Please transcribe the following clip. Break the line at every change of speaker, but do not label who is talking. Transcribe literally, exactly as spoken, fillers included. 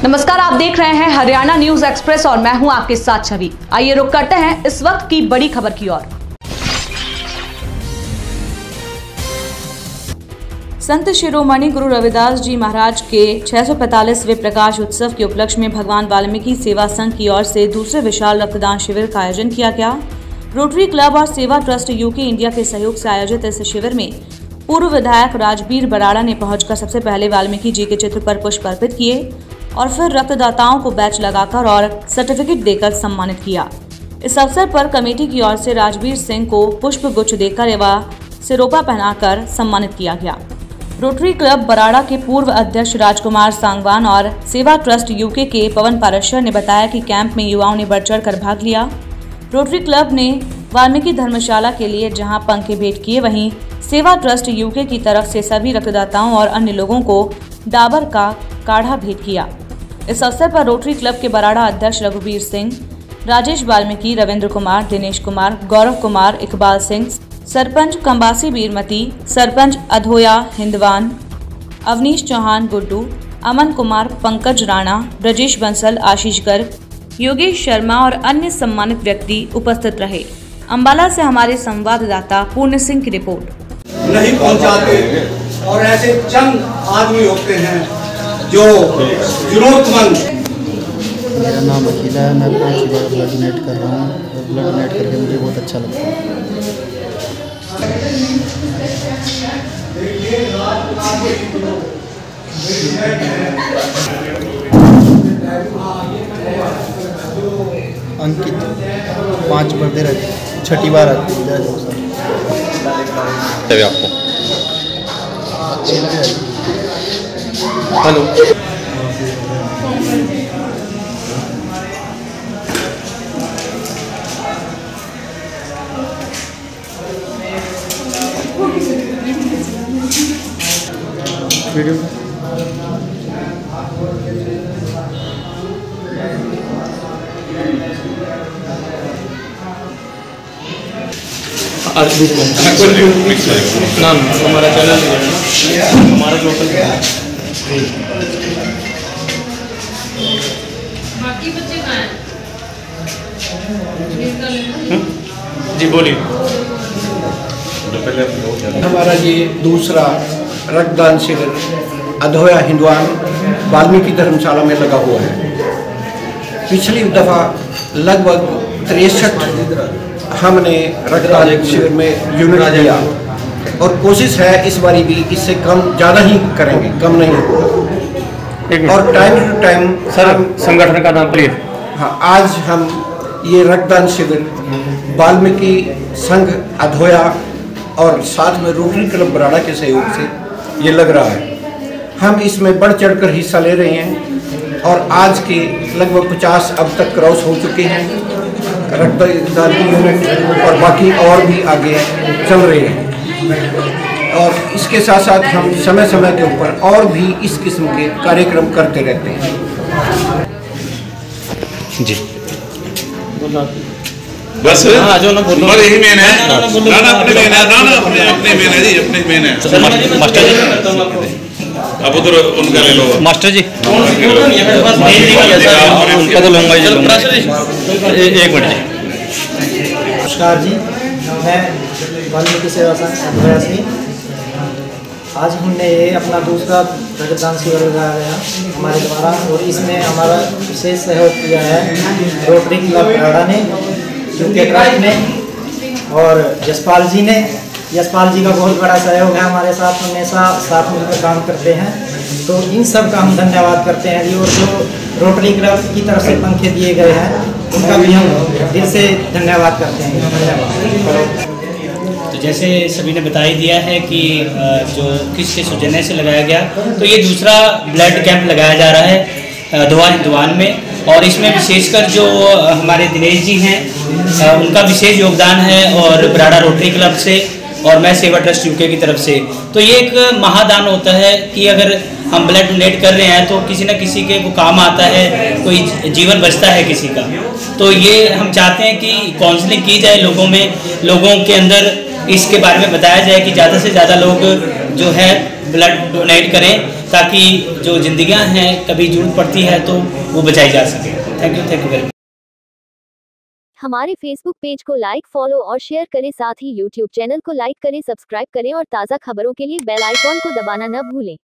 नमस्कार, आप देख रहे हैं हरियाणा न्यूज एक्सप्रेस और मैं हूं आपके साथ छवि। आइए रुक करते हैं इस वक्त की बड़ी खबर की ओर। संत शिरोमणि गुरु रविदास जी महाराज के छह सौ पैंतालीसवें प्रकाश उत्सव के उपलक्ष्य में भगवान वाल्मीकि सेवा संघ की ओर से दूसरे विशाल रक्तदान शिविर का आयोजन किया गया। रोटरी क्लब और सेवा ट्रस्ट यूके इंडिया के सहयोग से आयोजित इस शिविर में पूर्व विधायक राजबीर बराड़ा ने पहुंचकर सबसे पहले वाल्मीकि जी के चित्र पर पुष्प अर्पित किए और फिर रक्तदाताओं को बैच लगाकर और सर्टिफिकेट देकर सम्मानित किया। इस अवसर पर कमेटी की ओर से राजबीर सिंह को पुष्प गुच्छ देकर एवं सिरोपा पहनाकर सम्मानित किया गया। रोटरी क्लब बराड़ा के पूर्व अध्यक्ष राजकुमार सांगवान और सेवा ट्रस्ट यूके के पवन पारशर ने बताया कि कैंप में युवाओं ने बढ़ चढ़ कर भाग लिया। रोटरी क्लब ने वाल्मीकि धर्मशाला के लिए जहां पंखे भेंट किए, वहीं सेवा ट्रस्ट यूके की तरफ से सभी रक्तदाताओं और अन्य लोगों को डाबर का काढ़ा भेंट किया। इस अवसर पर रोटरी क्लब के बराड़ा अध्यक्ष रघुवीर सिंह, राजेश वाल्मीकि, रविंद्र कुमार, दिनेश कुमार, गौरव कुमार, इकबाल सिंह, सरपंच कंबासी बीरमती, सरपंच अधोया हिंदवान, अवनीश चौहान गुड्डू, अमन कुमार, पंकज राणा, ब्रजेश बंसल, आशीष गर्ग, योगेश शर्मा और अन्य सम्मानित व्यक्ति उपस्थित रहे। अंबाला से हमारे संवाददाता पूर्ण सिंह की रिपोर्ट।
नहीं पहुंचाते और ऐसे चंद आदमी होते हैं जो जरूरतमंद।
मेरा नाम अखिला है, मैं पाँच बार ब्लड डोनेट कर रहा हूँ और ब्लड डोनेट करके मुझे बहुत अच्छा लगता है। अंकित पाँच बर्थडे रहे, छठी बार आती है
आपको
अच्छी लगे।
हेलो
वीडियो
नाम हमारा चैनल हमारा लोकल
बाकी बच्चे कहाँ हैं?
जी बोलिए।
हमारा ये दूसरा रक्तदान शिविर अधोया हिंदवान वाल्मीकि धर्मशाला में लगा हुआ है। पिछली दफा लगभग तिरसठ हमने रक्तदान शिविर में यूनिट दिया और कोशिश है इस बारी भी इससे कम ज़्यादा ही करेंगे, कम नहीं होगा। और टाइम टू टाइम
सर संगठन का नाम प्लीज।
हाँ, आज हम ये रक्तदान शिविर वाल्मीकि संघ अधोया और साथ में रोटरी क्लब बराड़ा के सहयोग से ये लग रहा है। हम इसमें बढ़ चढ़कर हिस्सा ले रहे हैं और आज के लगभग पचास अब तक क्रॉस हो चुके हैं रक्तदान की यूनिट और बाकी और भी आगे चल रहे हैं। और इसके साथ साथ हम समय समय के ऊपर और भी इस किस्म के कार्यक्रम करते रहते हैं।
जी
बस
हाँ, जो ना बोलो
यही मेन है। ना ना अपने मेन है, ना ना अपने अपने मेन है जी, अपने मेन है।
मास्टर जी
अब उधर उनका ले लो।
मास्टर जी उनका तो लूंगा जी, एक मिनट जी।
नमस्कार जी, मैं वाल्मीकि सेवा संघ अधोया से आज हमने ये अपना दूसरा रक्तदान शिविर लगाया गया हमारे द्वारा और इसमें हमारा विशेष सहयोग किया है रोटरी क्लब बराड़ा ने, यूके ट्रस्ट ने और यशपाल जी ने। यशपाल जी का बहुत बड़ा सहयोग है हमारे साथ, हमेशा साथ मिलकर काम करते हैं, तो इन सब का हम धन्यवाद करते हैं जी। और जो रोटरी क्लब की तरफ से पंखे दिए गए हैं उनका भी हम दिल से धन्यवाद करते हैं। धन्यवाद।
तो जैसे सभी ने बता ही दिया है कि जो किसके सौजन्य से लगाया गया, तो ये दूसरा ब्लड कैंप लगाया जा रहा है अधोया हिंदवान में। और इसमें विशेषकर जो हमारे दिनेश जी हैं उनका विशेष योगदान है और बराड़ा रोटरी क्लब से और मैं सेवा ट्रस्ट यूके की तरफ से। तो ये एक महादान होता है कि अगर हम ब्लड डोनेट कर रहे हैं तो किसी न किसी के वो काम आता है, कोई जीवन बचता है किसी का। तो ये हम चाहते हैं कि काउंसलिंग की जाए लोगों में, लोगों के अंदर इसके बारे में बताया जाए कि ज़्यादा से ज़्यादा लोग जो है ब्लड डोनेट करें, ताकि जो जिंदगियां हैं कभी जरूरत पड़ती है तो वो बचाई जा सके। Thank you thank you very much.
हमारे फेसबुक पेज को लाइक, फॉलो और शेयर करें, साथ ही यूट्यूब चैनल को लाइक करें, सब्सक्राइब करें और ताज़ा खबरों के लिए बेल आइकॉन को दबाना न भूलें।